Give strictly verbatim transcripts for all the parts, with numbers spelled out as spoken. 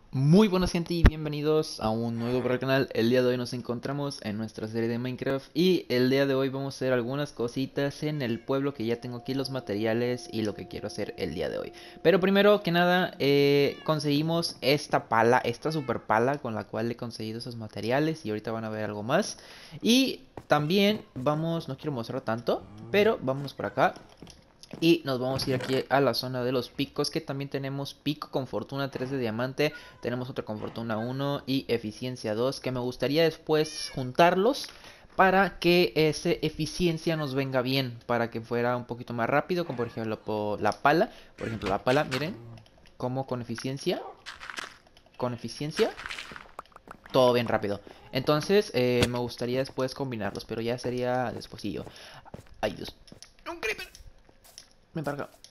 Muy buenas gente y bienvenidos a un nuevo video canal. El día de hoy nos encontramos en nuestra serie de Minecraft y el día de hoy vamos a hacer algunas cositas en el pueblo, que ya tengo aquí los materiales y lo que quiero hacer el día de hoy. Pero primero que nada, eh, conseguimos esta pala, esta super pala con la cual he conseguido esos materiales y ahorita van a ver algo más. Y también vamos, no quiero mostrar tanto, pero vámonos por acá. Y nos vamos a ir aquí a la zona de los picos, que también tenemos pico con fortuna tres de diamante. Tenemos otro con fortuna uno y eficiencia dos, que me gustaría después juntarlos para que esa eficiencia nos venga bien, para que fuera un poquito más rápido, como por ejemplo por la pala. Por ejemplo la pala, miren, como con eficiencia, con eficiencia, todo bien rápido. Entonces eh, me gustaría después combinarlos, pero ya sería despuesillo. Ay Dios, un creeper, me para acá.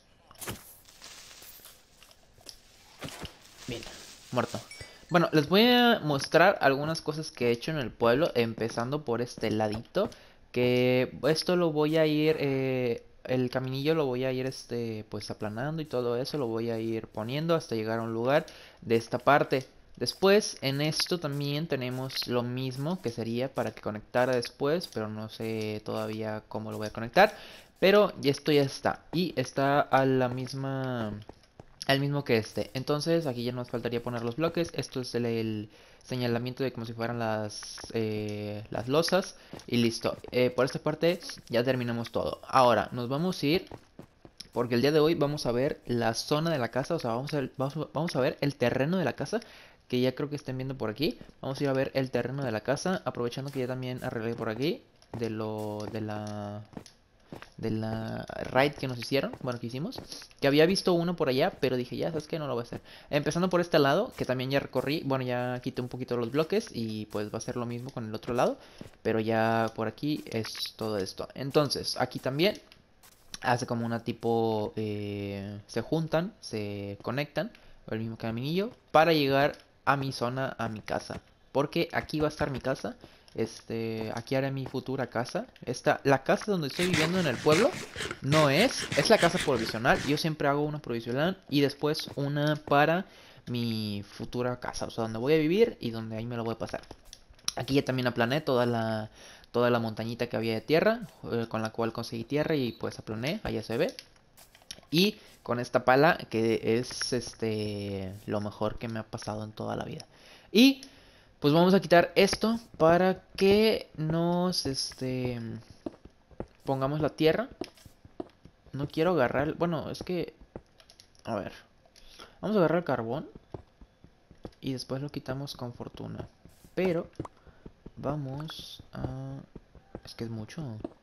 Bien, muerto. Bueno, les voy a mostrar algunas cosas que he hecho en el pueblo, empezando por este ladito, que esto lo voy a ir, eh, el caminillo lo voy a ir, este, pues aplanando y todo eso, lo voy a ir poniendo hasta llegar a un lugar de esta parte. Después, en esto también tenemos lo mismo, que sería para que conectara después, pero no sé todavía cómo lo voy a conectar. Pero ya esto ya está, y está a la misma el mismo que este. Entonces aquí ya nos faltaría poner los bloques. Esto es el, el señalamiento de como si fueran las, eh, las losas. Y listo. Eh, por esta parte ya terminamos todo. Ahora nos vamos a ir, porque el día de hoy vamos a ver la zona de la casa. O sea, vamos a ver, vamos, vamos a ver el terreno de la casa, que ya creo que estén viendo por aquí. Vamos a ir a ver el terreno de la casa, aprovechando que ya también arreglé por aquí de lo de la de la raid que nos hicieron, bueno, que hicimos, que había visto uno por allá, pero dije, ya, ¿sabes qué? No lo voy a hacer. Empezando por este lado, que también ya recorrí, bueno, ya quité un poquito los bloques y pues va a ser lo mismo con el otro lado, pero ya por aquí es todo esto. Entonces, aquí también hace como una tipo, eh, se juntan, se conectan, el mismo caminillo, para llegar a mi zona, a mi casa. Porque aquí va a estar mi casa. Este, aquí haré mi futura casa. Esta, la casa donde estoy viviendo en el pueblo no es, es la casa provisional. Yo siempre hago una provisional y después una para mi futura casa, o sea, donde voy a vivir y donde ahí me lo voy a pasar. Aquí ya también aplané toda la, toda la montañita que había de tierra, eh, con la cual conseguí tierra y pues aplané, allá se ve. Y con esta pala, que es este lo mejor que me ha pasado en toda la vida. Y pues vamos a quitar esto para que nos este pongamos la tierra. No quiero agarrar, bueno, es que a ver, vamos a agarrar el carbón y después lo quitamos con fortuna. Pero vamos a, es que es mucho.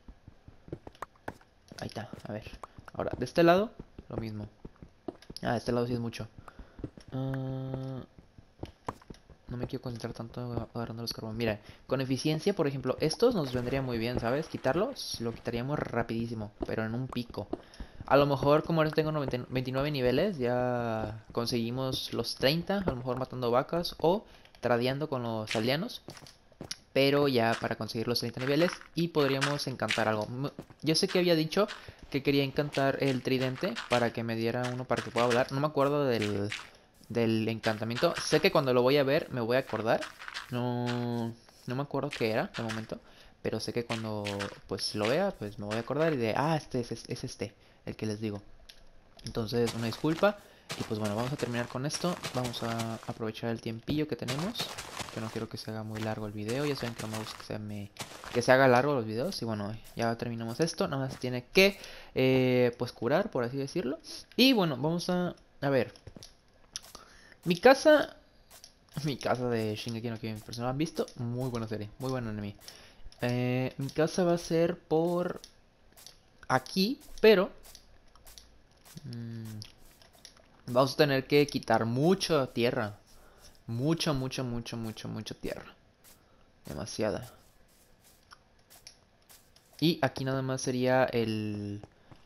Ahí está, a ver. Ahora, de este lado, lo mismo. Ah, de este lado sí es mucho. Ah, no me quiero concentrar tanto agarrando los carbones. Mira, con eficiencia, por ejemplo, estos nos vendría muy bien, ¿sabes? Quitarlos, lo quitaríamos rapidísimo, pero en un pico. A lo mejor, como ahora tengo noventa veintinueve niveles, ya conseguimos los treinta, a lo mejor matando vacas o tradeando con los aldeanos. Pero ya para conseguir los treinta niveles y podríamos encantar algo. Yo sé que había dicho que quería encantar el tridente para que me diera uno para que pueda hablar. No me acuerdo del, del encantamiento. Sé que cuando lo voy a ver me voy a acordar. No, no me acuerdo qué era de momento. Pero sé que cuando pues lo vea pues me voy a acordar y de, ah, este es, es este, el que les digo. Entonces, una disculpa. Y pues bueno, vamos a terminar con esto. Vamos a aprovechar el tiempillo que tenemos. Que no quiero que se haga muy largo el video. Ya saben que no me gusta que se, me... que se haga largo los videos. Y bueno, ya terminamos esto. Nada más tiene que eh, pues curar, por así decirlo. Y bueno, vamos a... A ver. Mi casa... Mi casa de Shingeki no Kyojin. Personal, ¿han visto? Muy buena serie. Muy buen anime. Eh, mi casa va a ser por aquí. Pero... mmm, vamos a tener que quitar mucha tierra. Mucha, mucha, mucha, mucha, mucha tierra. Demasiada. Y aquí nada más sería el...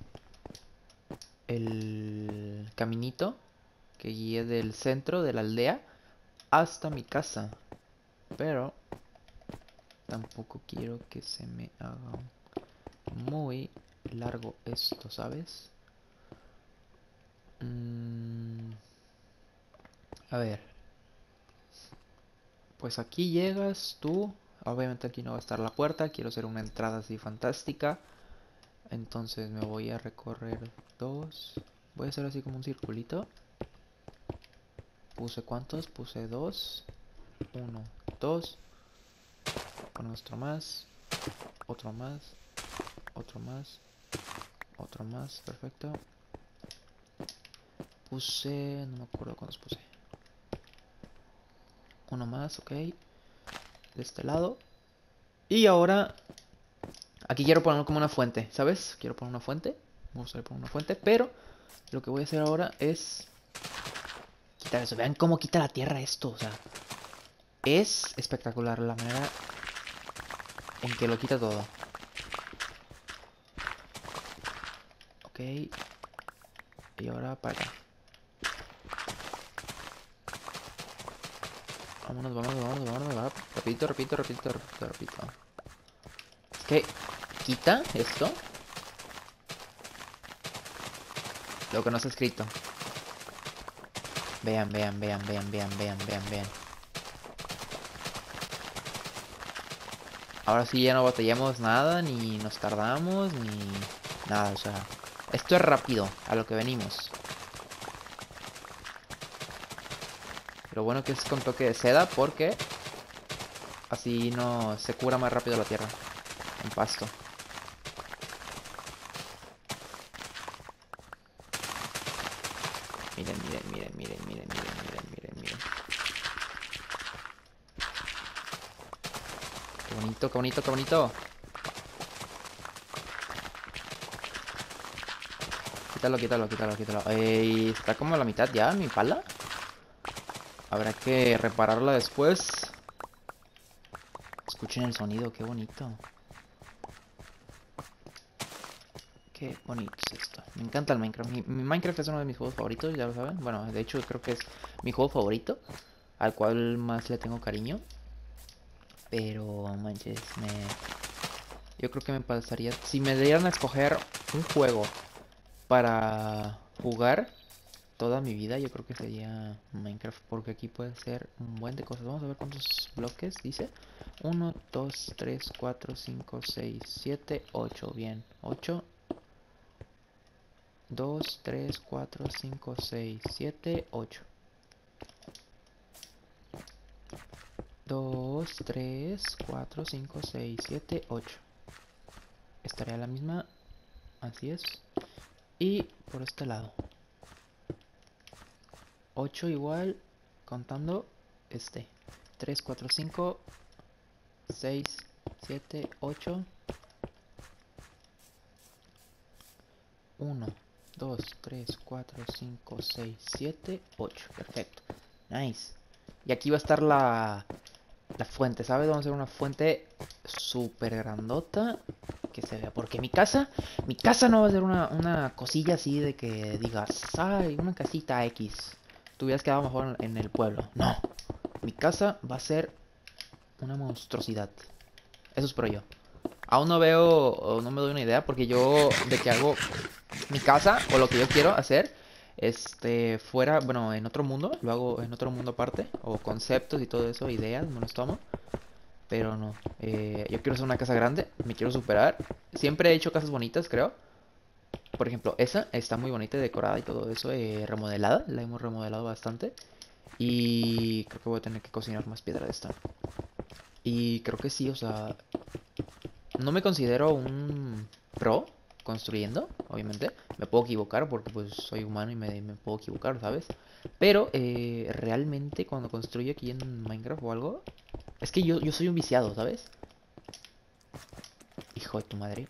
El caminito que guíe del centro de la aldea hasta mi casa. Pero tampoco quiero que se me haga muy largo esto, ¿sabes? Mm, a ver. Pues aquí llegas tú. Obviamente aquí no va a estar la puerta. Quiero hacer una entrada así fantástica. Entonces me voy a recorrer dos. Voy a hacer así como un circulito. Puse cuántos, puse dos. Uno, dos. Ponemos otro más. Otro más. Otro más. Otro más, perfecto. Puse, no me acuerdo cuántos puse. Uno más, ok. De este lado. Y ahora, aquí quiero poner como una fuente, ¿sabes? Quiero poner una fuente. Vamos a poner una fuente, pero lo que voy a hacer ahora es quitar eso. Vean cómo quita la tierra esto, o sea, es espectacular la manera en que lo quita todo. Ok. Y ahora para acá. Vámonos, vámonos, vámonos, vámonos, vámonos. Repito, repito, repito, repito, repito. Es que quita esto. Lo que no está escrito. Vean, vean, vean, vean, vean, vean, vean, vean. Ahora sí ya no batallamos nada, ni nos tardamos, ni nada, o sea. Esto es rápido, a lo que venimos. Lo bueno que es con toque de seda porque así no se cura más rápido la tierra en pasto. Miren, miren, miren, miren, miren, miren, miren, miren, miren. Qué bonito, qué bonito, qué bonito. Quítalo, quítalo, quítalo, quítalo. Ey, está como a la mitad ya mi pala. Habrá que repararla después. Escuchen el sonido, qué bonito. Qué bonito es esto. Me encanta el Minecraft. Mi, mi Minecraft es uno de mis juegos favoritos, ya lo saben. Bueno, de hecho creo que es mi juego favorito, al cual más le tengo cariño. Pero, manches, me... yo creo que me pasaría... Si me dieran a escoger un juego para jugar toda mi vida, yo creo que sería Minecraft. Porque aquí puede ser un buen de cosas. Vamos a ver cuántos bloques dice. uno, dos, tres, cuatro, cinco, seis, siete, ocho. Bien, ocho. dos, tres, cuatro, cinco, seis, siete, ocho. dos, tres, cuatro, cinco, seis, siete, ocho. Estaría la misma. Así es. Y por este lado. ocho igual. Contando este. tres, cuatro, cinco, seis, siete, ocho. uno, dos, tres, cuatro, cinco, seis, siete, ocho. Perfecto. Nice. Y aquí va a estar la, la fuente, ¿sabes? Vamos a hacer una fuente súper grandota que se vea. Porque mi casa, mi casa no va a ser una, una cosilla así de que digas, ay, una casita X. Tú hubieras quedado mejor en, en el pueblo. No. Mi casa va a ser una monstruosidad. Eso espero yo. Aún no veo o no me doy una idea porque yo de que hago mi casa o lo que yo quiero hacer este fuera, bueno, en otro mundo, lo hago en otro mundo aparte o conceptos y todo eso, ideas, me los tomo, pero no. Eh, yo quiero hacer una casa grande, me quiero superar. Siempre he hecho casas bonitas, creo. Por ejemplo, esa está muy bonita y decorada y todo eso, eh, remodelada, la hemos remodelado bastante y creo que voy a tener que cocinar más piedra de esta. Y creo que sí, o sea, no me considero un pro construyendo, obviamente. Me puedo equivocar porque pues soy humano y me, me puedo equivocar, ¿sabes? Pero eh, realmente cuando construyo aquí en Minecraft o algo, es que yo, yo soy un viciado, ¿sabes? Hijo de tu madre.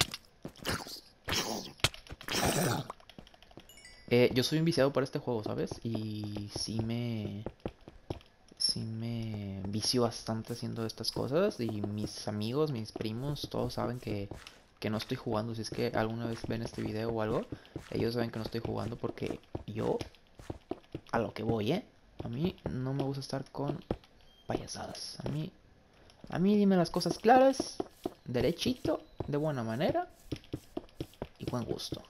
Eh, yo soy un viciado para este juego, ¿sabes? Y sí me... Sí me vicio bastante haciendo estas cosas. Y mis amigos, mis primos, todos saben que, que no estoy jugando. Si es que alguna vez ven este video o algo, ellos saben que no estoy jugando porque yo a lo que voy, ¿eh? A mí no me gusta estar con payasadas. A mí, a mí dime las cosas claras, derechito, de buena manera y buen gusto.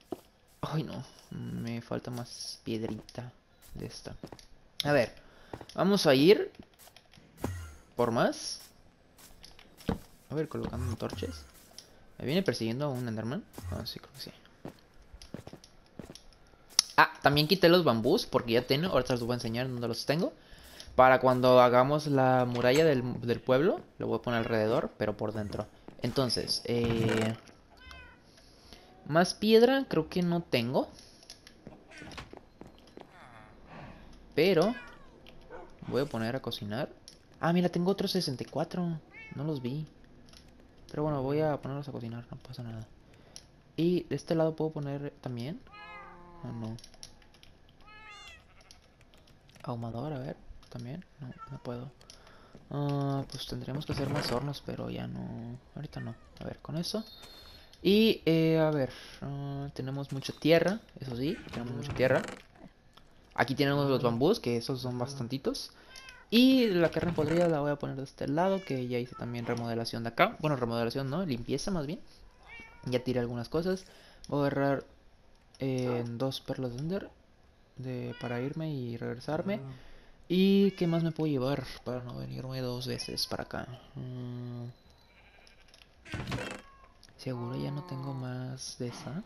Ay, no, me falta más piedrita de esta. A ver, Vamos a ir por más. A ver, colocando antorchas. ¿Me viene persiguiendo un Enderman? Ah, sí, creo que sí. Ah, también quité los bambús porque ya tengo. Ahorita les voy a enseñar dónde los tengo. Para cuando hagamos la muralla del, del pueblo, lo voy a poner alrededor, pero por dentro. Entonces, eh... más piedra creo que no tengo. Pero voy a poner a cocinar. Ah, mira, tengo otros sesenta y cuatro. No los vi. Pero bueno, voy a ponerlos a cocinar, no pasa nada. Y de este lado puedo poner también. Ah, no. Ahumador, a ver, también. No, no puedo. Ah, pues tendríamos que hacer más hornos, pero ya no. Ahorita no. A ver, con eso. Y, eh, a ver. Uh, tenemos mucha tierra, eso sí, tenemos mucha tierra. Aquí tenemos los bambús, que esos son bastantitos. Y la carne podrida la voy a poner de este lado, que ya hice también remodelación de acá. Bueno, remodelación no, limpieza más bien. Ya tiré algunas cosas. Voy a agarrar eh, dos perlas de ender de, para irme y regresarme. ¿Y qué más me puedo llevar para no venirme dos veces para acá? Mm, Seguro ya no tengo más de esa.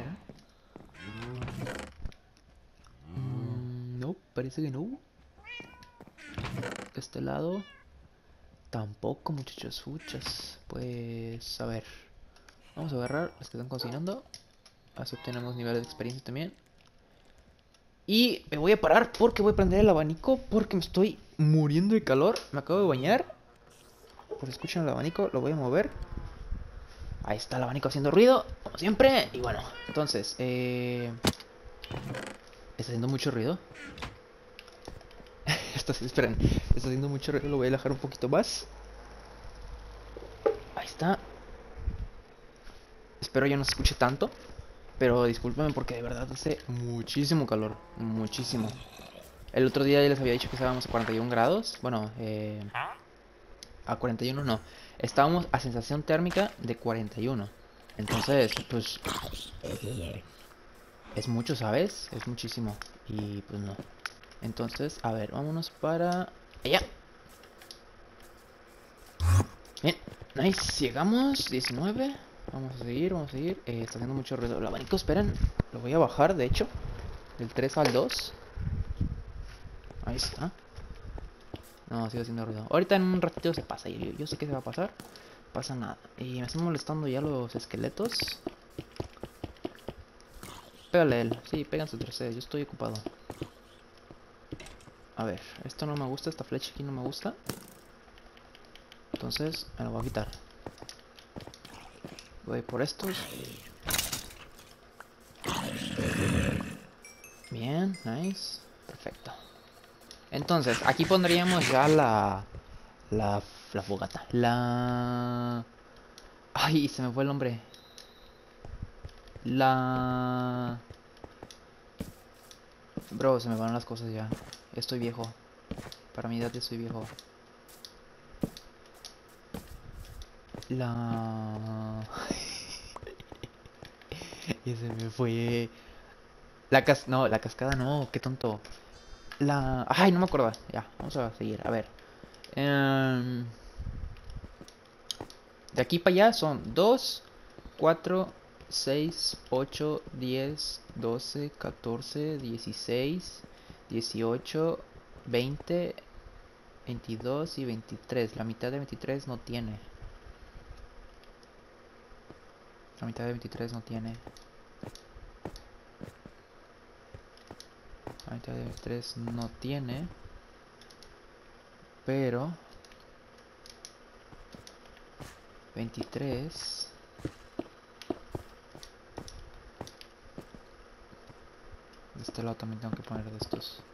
Mm, no, parece que no. De este lado tampoco, muchachos, fuchas. Pues a ver, vamos a agarrar las que están cocinando. Así obtenemos niveles de experiencia también. Y me voy a parar porque voy a prender el abanico porque me estoy muriendo de calor. Me acabo de bañar. Por si escuchan el abanico, lo voy a mover. Ahí está el abanico haciendo ruido, como siempre. Y bueno, entonces, eh... está haciendo mucho ruido. Está, esperen, está haciendo mucho ruido, lo voy a alejar un poquito más. Ahí está. Espero ya no se escuche tanto. Pero discúlpenme porque de verdad hace muchísimo calor. Muchísimo. El otro día ya les había dicho que estábamos a cuarenta y uno grados. Bueno, eh, a cuarenta y uno no. Estábamos a sensación térmica de cuarenta y uno. Entonces, pues... es mucho, ¿sabes? Es muchísimo. Y pues no. Entonces, a ver, vámonos para... allá. Bien, nice. Llegamos, diecinueve. Vamos a seguir, vamos a seguir. Eh, está haciendo mucho ruido. El abanico, esperen. Lo voy a bajar, de hecho. Del tres al dos. Ahí está. No, sigue haciendo ruido. Ahorita en un ratito se pasa. Yo, yo sé que se va a pasar. Pasa nada. Y me están molestando ya los esqueletos. Pégale a él. Sí, péganse entre ustedes. Yo estoy ocupado. A ver, esto no me gusta. Esta flecha aquí no me gusta. Entonces me lo voy a quitar. Voy por estos. Bien, nice. Perfecto. Entonces, aquí pondríamos ya la... La, la fogata. La... Ay, se me fue el nombre. La... Bro, se me van las cosas ya. Estoy viejo. Para mi edad estoy viejo. La... Y se me fue... La cas... No, la cascada no, qué tonto. La... Ay, no me acuerdo. Ya, vamos a seguir. A ver. Em, De aquí para allá son dos, cuatro, seis, ocho, diez, doce, catorce, dieciséis, dieciocho, veinte, veintidós y veintitrés. La mitad de veintitrés no tiene. La mitad de veintitrés no tiene. La mitad de veintitrés no tiene. Pero... veintitrés... De este lado también tengo que poner de estos.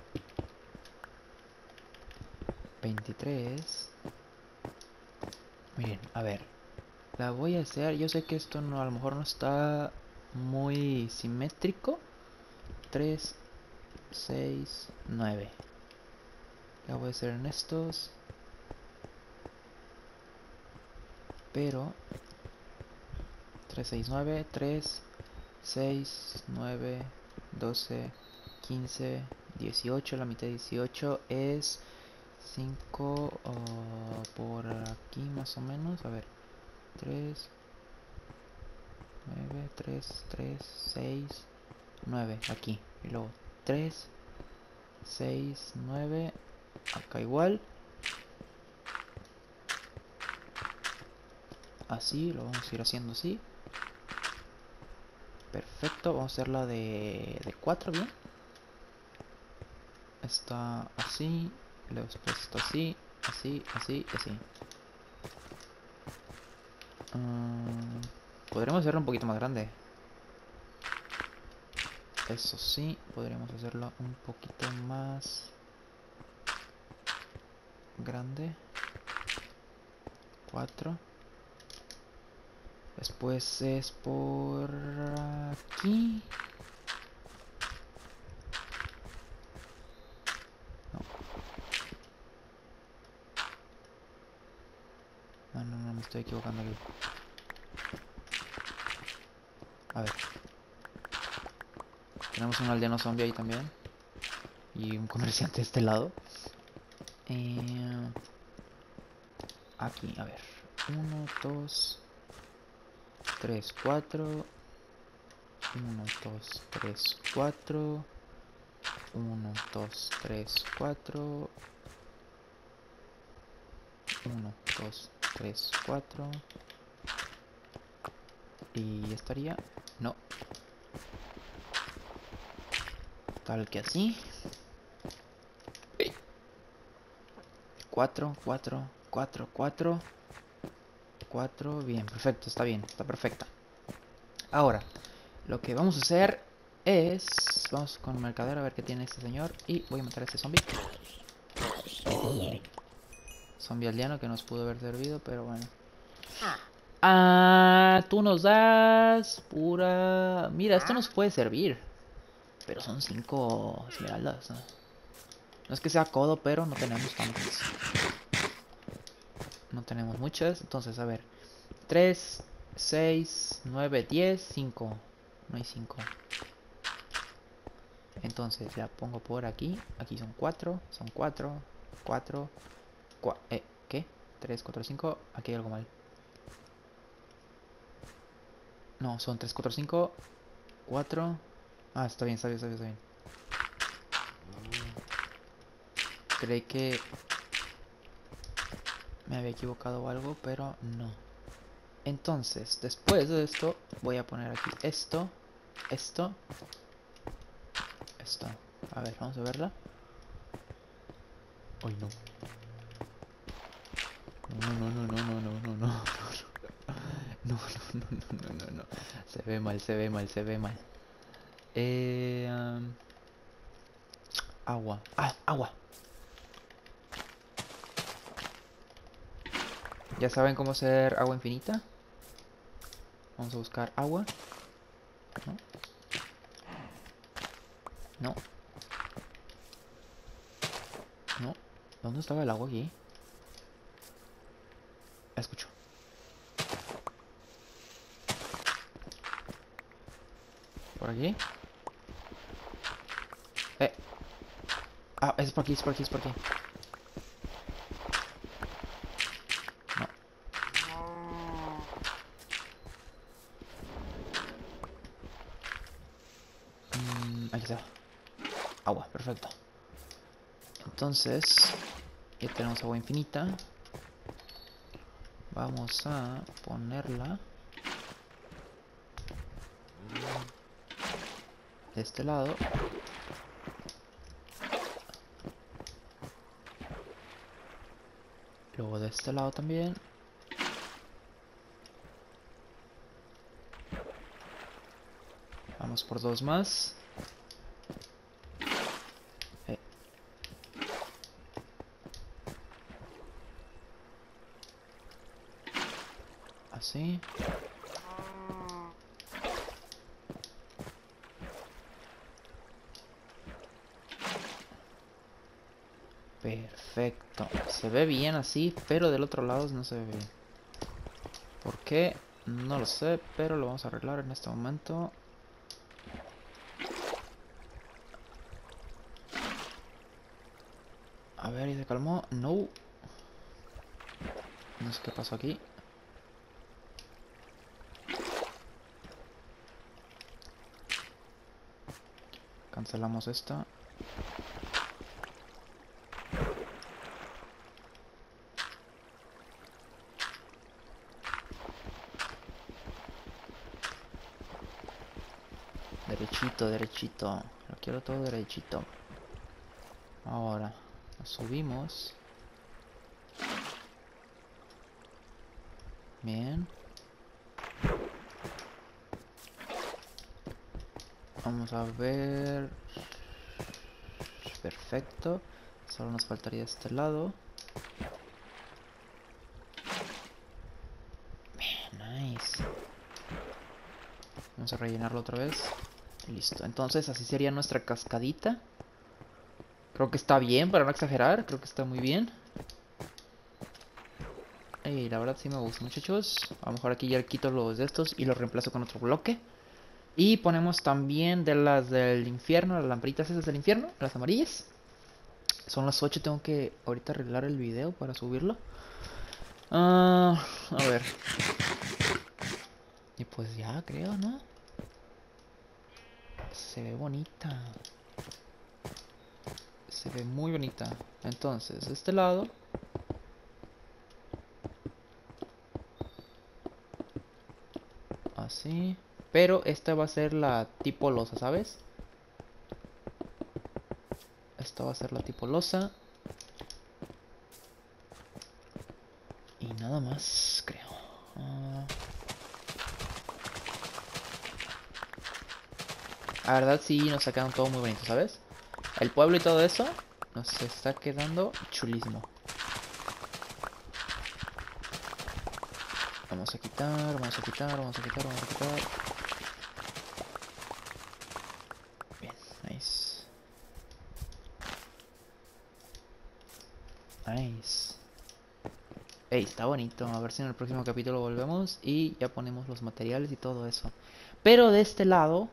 veintitrés. Miren, a ver. La voy a hacer. Yo sé que esto no, a lo mejor no está muy simétrico. tres, seis, nueve. La voy a hacer en estos. Pero tres, seis, nueve, tres, seis, nueve, doce, quince, dieciocho, la mitad de dieciocho es cinco uh, por aquí más o menos. A ver, tres, nueve, tres, tres, seis, nueve aquí. Y luego tres, seis, nueve, acá igual. Así, lo vamos a ir haciendo así. Perfecto, vamos a hacerla de, de cuatro, bien. Está así, luego después está así, así, así, así. Um, podremos hacerlo un poquito más grande. Eso sí, podríamos hacerlo un poquito más grande. cuatro. Después es por aquí. No. No, no, no, me estoy equivocando aquí. A ver. Tenemos un aldeano zombie ahí también. Y un comerciante de este lado. Eh, aquí, a ver. uno, dos, tres, cuatro. uno, dos, tres, cuatro. uno, dos, tres, cuatro. uno, dos, tres, cuatro. Y estaría... No. Tal que así. cuatro, cuatro, cuatro, cuatro. cuatro. Bien, perfecto, está bien, está perfecta. Ahora, lo que vamos a hacer es... Vamos con el mercader a ver qué tiene este señor. Y voy a matar a este zombie. Zombie aldeano que nos pudo haber servido, pero bueno. Ah, tú nos das pura... Mira, esto nos puede servir. Pero son cinco esmeraldas, ¿no? No es que sea codo, pero no tenemos tantas. No tenemos muchas. Entonces, a ver. tres, seis, nueve, diez, cinco. No hay cinco. Entonces, la pongo por aquí. Aquí son cuatro. Son cuatro. cuatro. Eh, ¿qué? tres, cuatro, cinco. Aquí hay algo mal. No, son tres, cuatro, cinco. cuatro. Ah, está bien, está bien, está bien, está bien. Creí que me había equivocado o algo, pero no. Entonces, después de esto, voy a poner aquí esto, esto, esto. A ver, vamos a verla. Uy, no. No, no, no, no, no, no, no, no, no. No, no, no, no, no, no, no. Se ve mal, se ve mal, se ve mal. Eh, um, agua. Ah, agua. ¿Ya saben cómo hacer agua infinita? Vamos a buscar agua. No. No. No. ¿Dónde estaba el agua aquí? La escucho. ¿Por aquí? Eh. Ah, es por aquí, es por aquí, es por aquí. Mm, aquí está. Agua, perfecto. Entonces, ya tenemos agua infinita. Vamos a ponerla de este lado. Luego de este lado también. Vamos por dos más. Eh. Así. Perfecto. Se ve bien así, pero del otro lado no se ve bien. ¿Por qué? No lo sé, pero lo vamos a arreglar en este momento. A ver, ¿y se calmó? No. No sé qué pasó aquí. Cancelamos esta. Derechito, derechito. Lo quiero todo derechito. Ahora, nos subimos. Bien. Vamos a ver. Perfecto. Solo nos faltaría este lado. Bien, nice. Vamos a rellenarlo otra vez. Listo. Entonces así sería nuestra cascadita. Creo que está bien, para no exagerar. Creo que está muy bien. Y la verdad sí me gusta, muchachos. A lo mejor aquí ya quito los de estos y los reemplazo con otro bloque. Y ponemos también de las del infierno, las lamparitas esas del infierno, las amarillas. Son las ocho, tengo que ahorita arreglar el video para subirlo. Ah, a ver. Y pues ya, creo, ¿no? Se ve bonita. Se ve muy bonita. Entonces, de este lado. Así. Pero esta va a ser la tipo losa, ¿sabes? Esta va a ser la tipo losa. Y nada más, creo. Uh... La verdad sí nos está quedando todo muy bonito, ¿sabes? El pueblo y todo eso nos está quedando chulísimo. Vamos a quitar, vamos a quitar, vamos a quitar, vamos a quitar. Bien, nice. Nice. Ey, está bonito. A ver si en el próximo capítulo volvemos y ya ponemos los materiales y todo eso. Pero de este lado,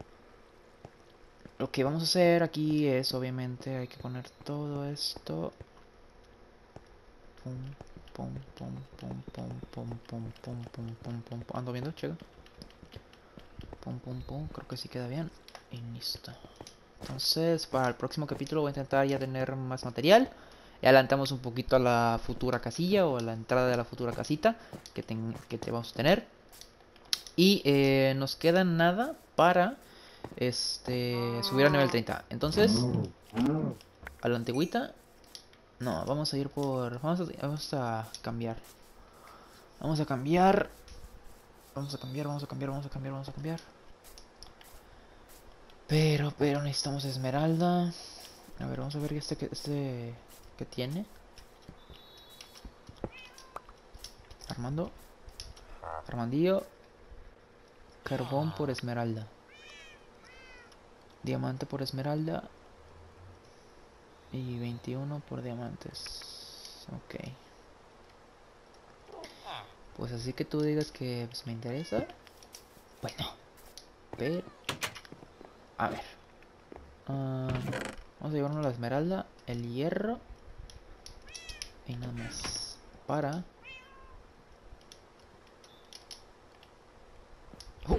lo que vamos a hacer aquí es, obviamente, hay que poner todo esto. Pum, pum, pum, pum, pum, pum, pum, pum, pum, pum, pum, pum. Ando viendo, chico. Pum, pum, pum. Creo que sí queda bien. Y listo. Entonces, para el próximo capítulo voy a intentar ya tener más material. Y adelantamos un poquito a la futura casilla o a la entrada de la futura casita que, ten, que te vamos a tener. Y eh, nos queda nada para este subir a nivel treinta. Entonces, a la antigüita. No, vamos a ir por... Vamos a, vamos a cambiar. Vamos a cambiar. Vamos a cambiar, vamos a cambiar, vamos a cambiar, vamos a cambiar. Pero, pero necesitamos esmeralda. A ver, vamos a ver este que este que tiene. Armando. Armandillo. Carbón por esmeralda. Diamante por esmeralda. Y veintiuno por diamantes. Ok. Pues así que tú digas que pues, me interesa. Pues no. Pero... A ver. Uh, vamos a llevarnos la esmeralda. El hierro. Y nada más. Para... Uh.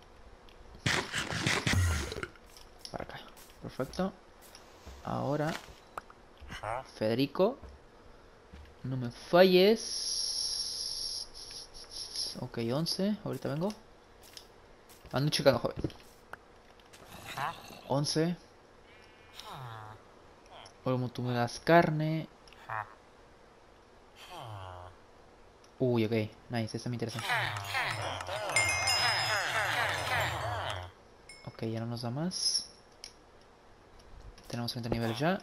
Para acá. Perfecto. Ahora... Federico. No me falles. Ok, once. Ahorita vengo. Ando checando, joven. once. Como tú me das carne. Uy, ok. Nice, esta me interesa. Ok, ya no nos da más. Tenemos treinta niveles ya.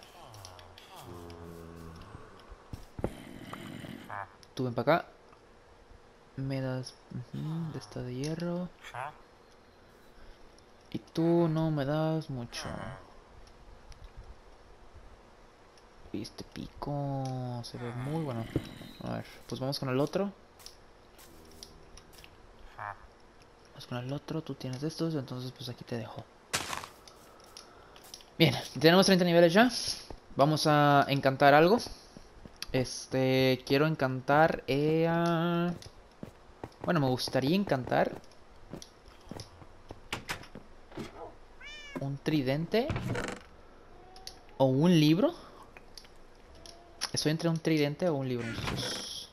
Tú ven para acá. Me das uh-huh, de esta de hierro. Y tú no me das mucho. Este pico se ve muy bueno. A ver, pues vamos con el otro. Vamos con el otro. Tú tienes de estos, entonces pues aquí te dejo. Bien, tenemos treinta niveles ya. Vamos a encantar algo. Este, quiero encantar... Eh, a- Bueno, me gustaría encantar un tridente o un libro. Estoy entre un tridente o un libro, muchachos.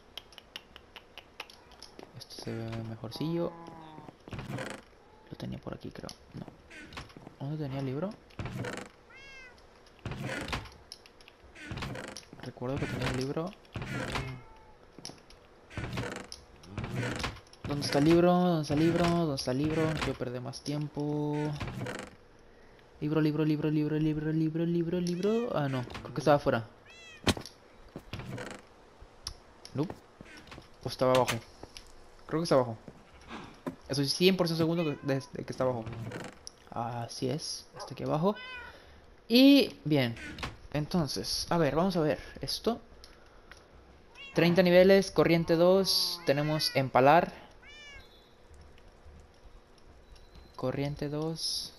Esto se ve mejorcillo. Lo tenía por aquí, creo. No. ¿Dónde tenía el libro? Recuerdo que tenía el libro. ¿Dónde está el libro? ¿Dónde está el libro? ¿Dónde está el libro? No quiero perder más tiempo. Libro, libro, libro, libro, libro, libro, libro, libro. Ah, no. Creo que estaba afuera. No. O estaba abajo. Creo que está abajo. Estoy cien por ciento seguro de, de- de que está abajo. Así es. Está aquí abajo. Y bien. Entonces, a ver, vamos a ver. Esto. treinta niveles, corriente dos. Tenemos empalar. Corriente dos.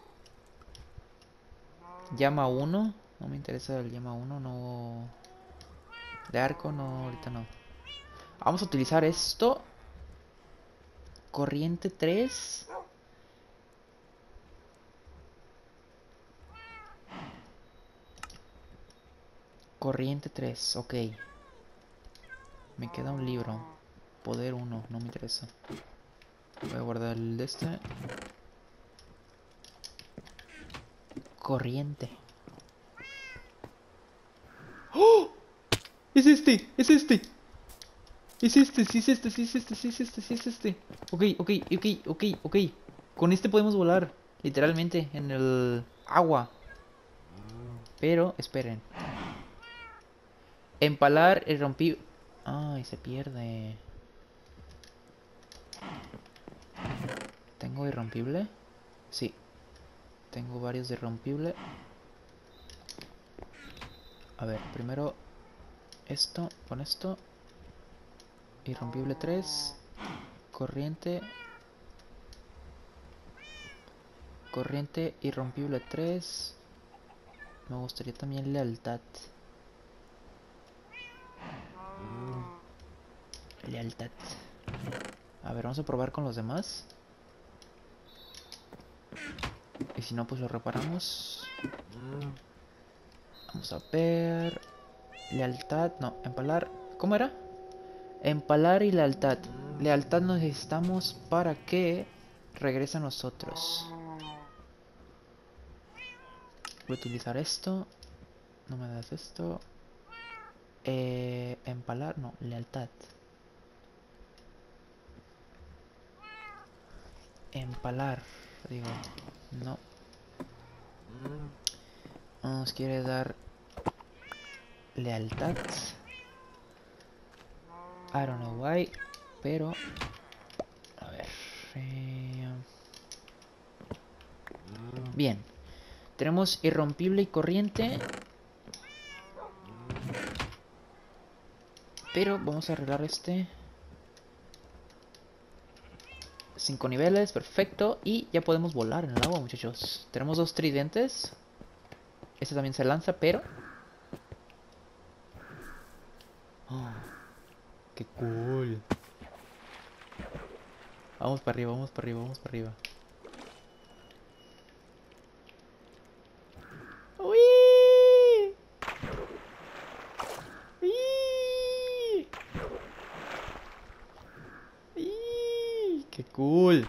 Llama uno. No me interesa el llama uno. No. De arco, no. Ahorita no. Vamos a utilizar esto. Corriente tres. Corriente tres, ok. Me queda un libro. Poder uno, no me interesa. Voy a guardar el de este. Corriente. ¡Oh! Es este, es este. Es este, sí es este, sí es este, sí es este, sí es este. Ok, ok, ok, ok, ok. Con este podemos volar, literalmente, en el agua. Pero, esperen. Empalar y rompí... Ay, se pierde. ¿Tengo irrompible? Sí. Tengo varios de irrompible. A ver, primero esto, con esto. Irrompible tres. Corriente. Corriente irrompible tres. Me gustaría también lealtad. Lealtad. A ver, vamos a probar con los demás. Y si no, pues lo reparamos. Vamos a ver. Lealtad, no, empalar. ¿Cómo era? Empalar y lealtad. Lealtad necesitamos para que regrese a nosotros. Voy a utilizar esto. No me das esto. Eh, empalar, no, lealtad. Empalar, digo, no. Nos quiere dar lealtad. I don't know why, pero a ver. Eh, bien, tenemos irrompible y corriente, pero vamos a arreglar este. Cinco niveles, perfecto. Y ya podemos volar en el agua, muchachos. Tenemos dos tridentes. Este también se lanza, pero... Oh, ¡qué cool! Vamos para arriba, vamos para arriba, vamos para arriba. ¡Uy! ¡Uy! ¡Uy! ¡Qué cool!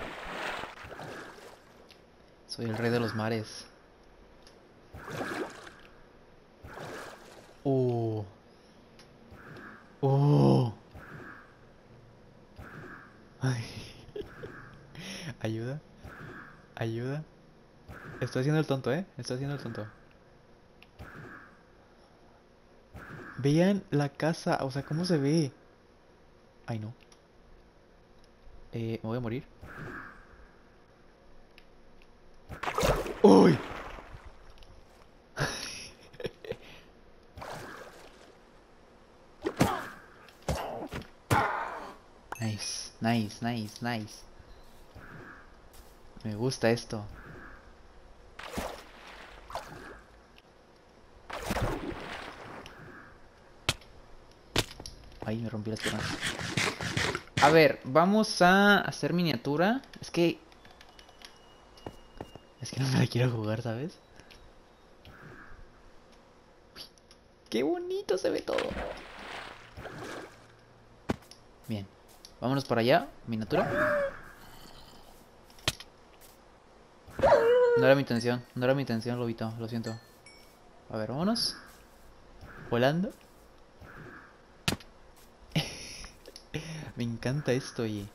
Soy el rey de los mares. ¡Oh! ¡Oh! Ay. Ayuda, ayuda. Estoy haciendo el tonto, ¿eh? Estoy haciendo el tonto. Vean la casa, o sea, ¿cómo se ve? Ay, no. Eh, me voy a morir. ¡Uy! Nice, nice, nice, nice. Me gusta esto. Ay, me rompí las piernas. A ver, vamos a hacer miniatura. Es que... Es que no me la quiero jugar, ¿sabes? Uy, ¡qué bonito se ve todo! Bien. Vámonos para allá. Miniatura. No era mi intención. No era mi intención, lobito. Lo siento. A ver, vámonos. Volando. Me encanta esto, oye.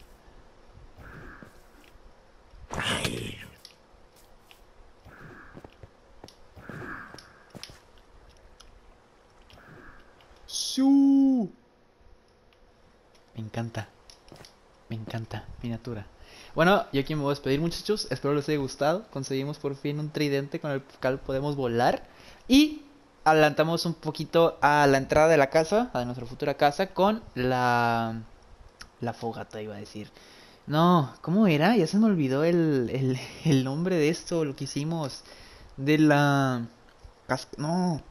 ¡Su! Me encanta. Me encanta. Miniatura. Bueno, yo aquí me voy a despedir, muchachos. Espero les haya gustado. Conseguimos por fin un tridente con el cual podemos volar. Y adelantamos un poquito a la entrada de la casa, a nuestra futura casa, con la... La fogata, iba a decir. No, ¿cómo era? Ya se me olvidó el, el, el nombre de esto, lo que hicimos. De la... cas- No.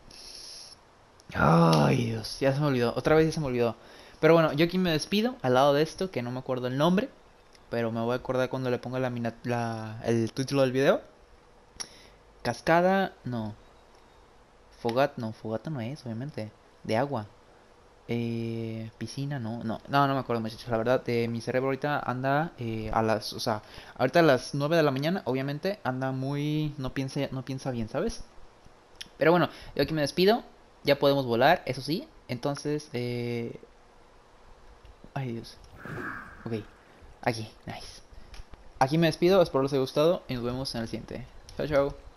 Ay, Dios, ya se me olvidó. Otra vez ya se me olvidó. Pero bueno, yo aquí me despido al lado de esto, que no me acuerdo el nombre. Pero me voy a acordar cuando le ponga la, mina- la el título del video. Cascada, no. Fogat, no, fogata no es, obviamente. De agua. Eh, piscina, no, no, no, no me acuerdo, muchachos. La verdad, eh, mi cerebro ahorita anda eh, a las, o sea, ahorita a las nueve de la mañana, obviamente, anda muy, no piensa, no piensa bien, ¿sabes? Pero bueno, yo aquí me despido. Ya podemos volar, eso sí. Entonces, eh... ay Dios. Ok, aquí, nice. Aquí me despido, espero les haya gustado y nos vemos en el siguiente. Chao, chao.